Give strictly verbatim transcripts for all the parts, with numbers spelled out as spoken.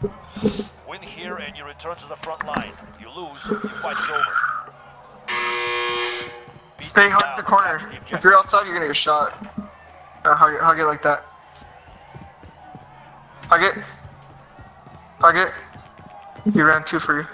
Win here and you return to the front line. You lose, your fight is over. Stay hard in the corner. If you're outside, you're gonna get shot. Uh, hug, it, hug it like that. Hug it. Hug it. He ran two for you.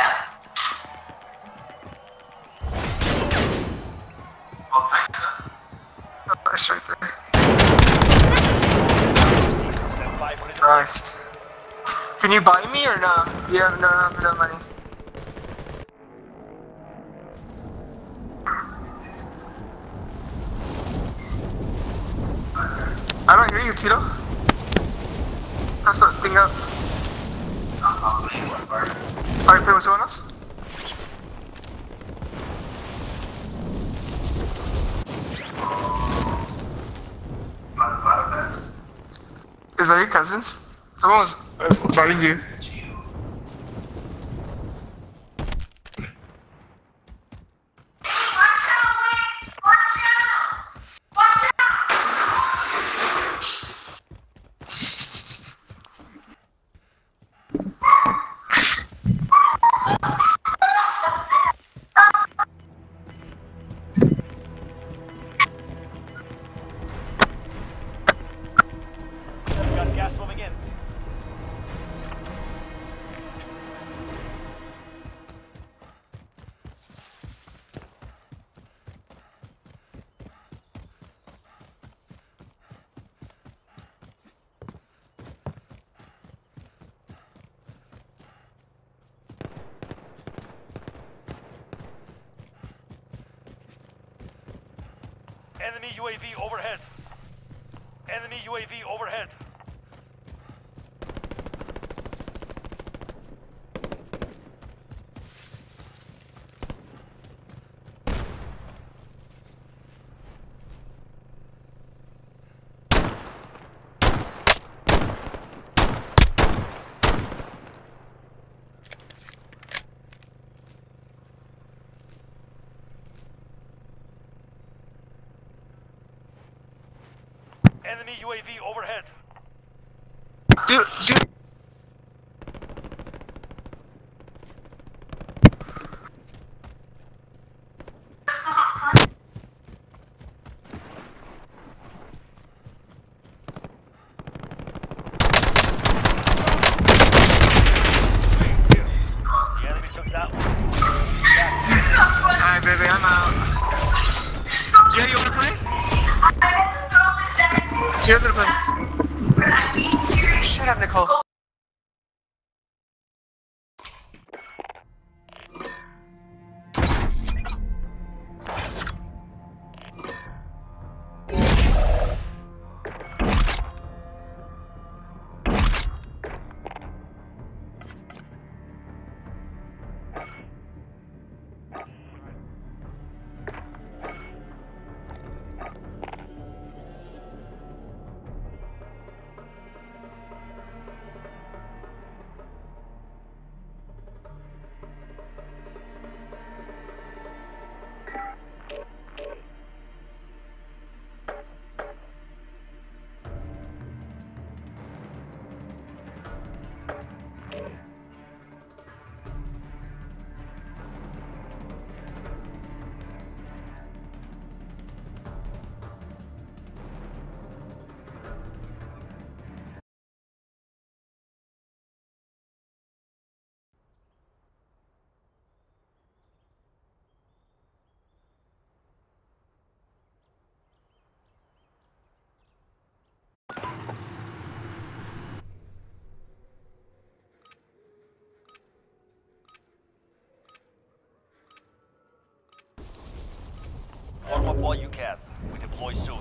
Oh, nice right there. Nice. Can you buy me or no? You have no, no, no money. I don't hear you, Tito. Press that thing up. Are you playing with someone else? Is that your cousins? Someone was uh, inviting you. Gas moving in. Enemy U A V overhead. Enemy U A V overhead. Enemy U A V overhead. Dude, dude. The enemy took that one. Alright, baby, I'm out. Jay, you wanna play? Jay's gonna play. Shut up, Nicole. Warm up while you can. We deploy soon.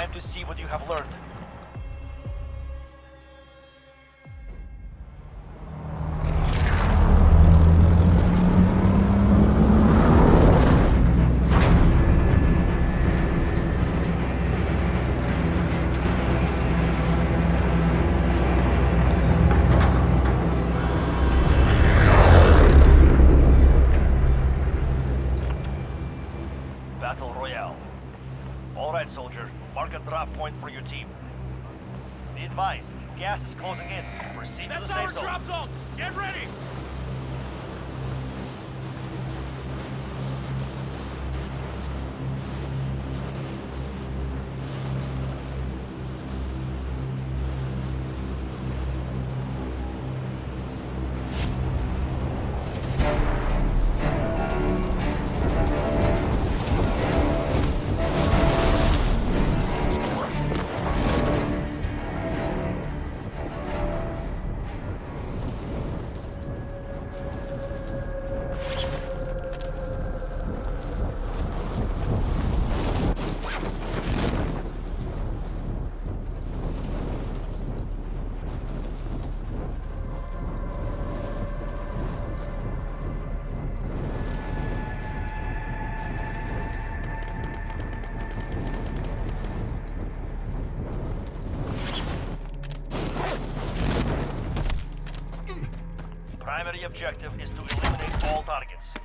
Time to see what you have learned. Battle Royale. All right, soldier. Mark a drop point for your team. Be advised, gas is closing in. Proceed to the safe zone. That's our drop zone. Get ready. Primary objective is to eliminate all targets.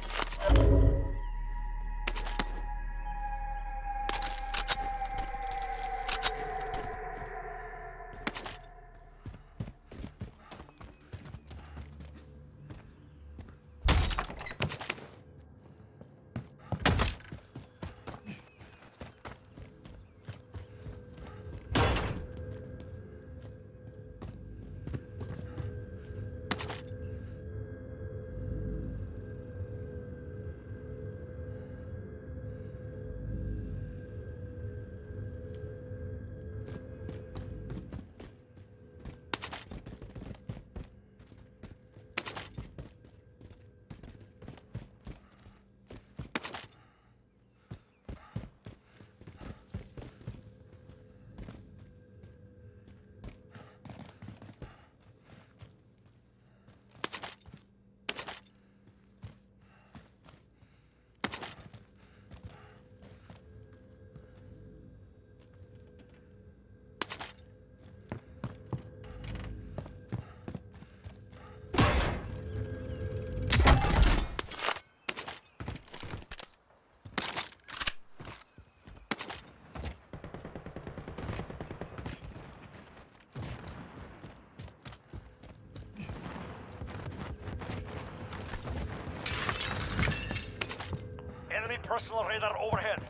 Enemy personal radar overhead.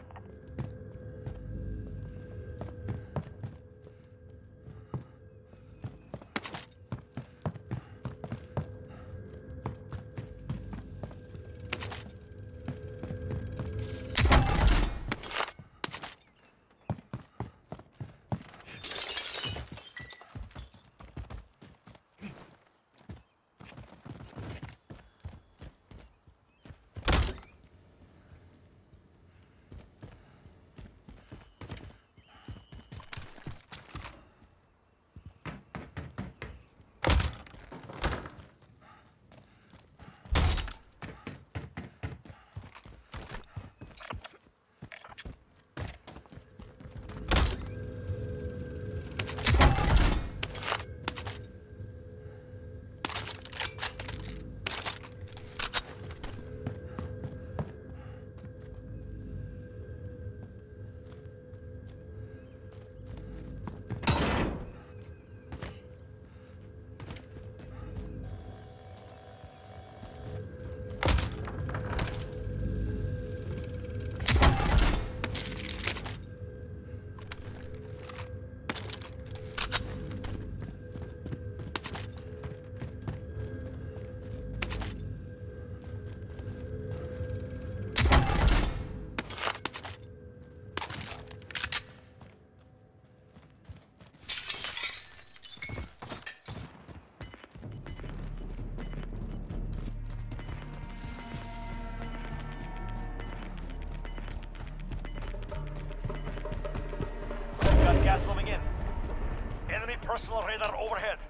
personal radar overhead.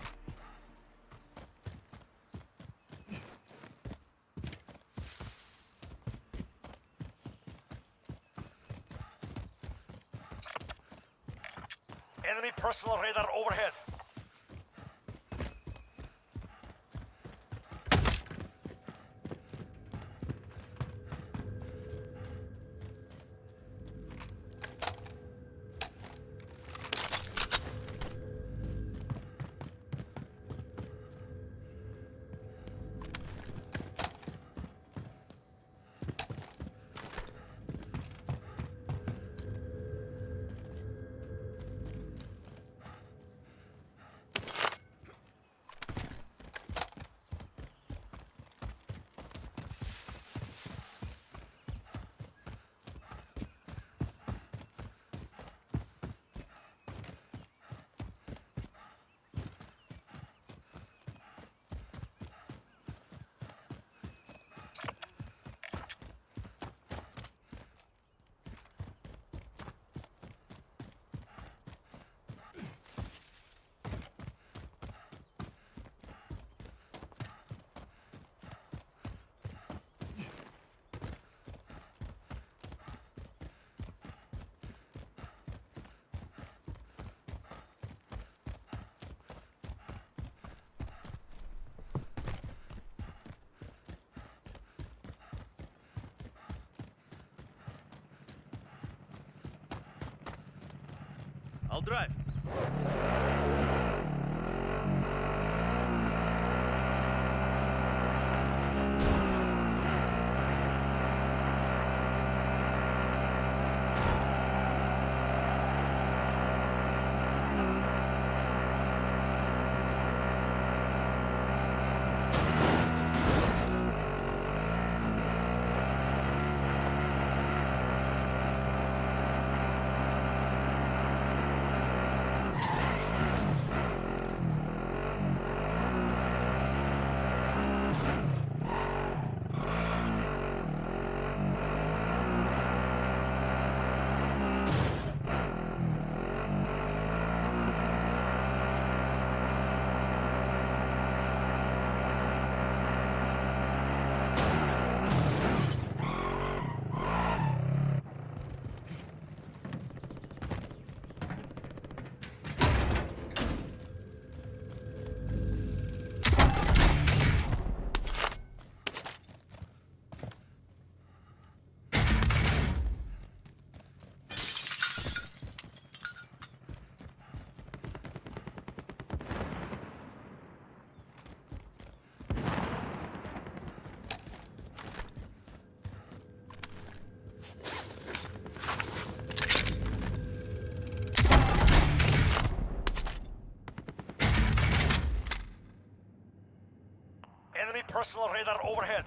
Enemy personal radar overhead. I'll drive. Enemy personal radar overhead.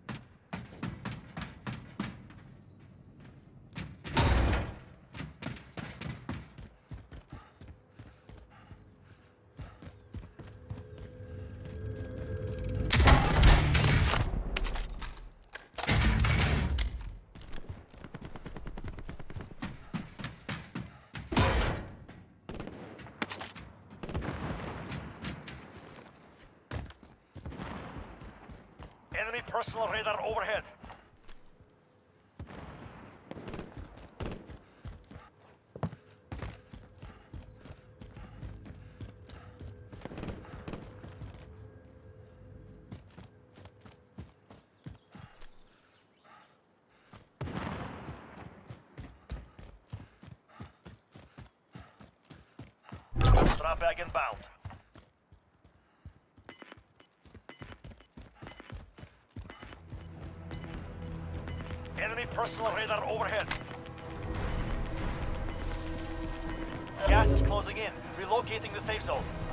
Enemy personal radar overhead. Drop bag inbound. Enemy personal radar overhead. Gas is closing in. Relocating the safe zone.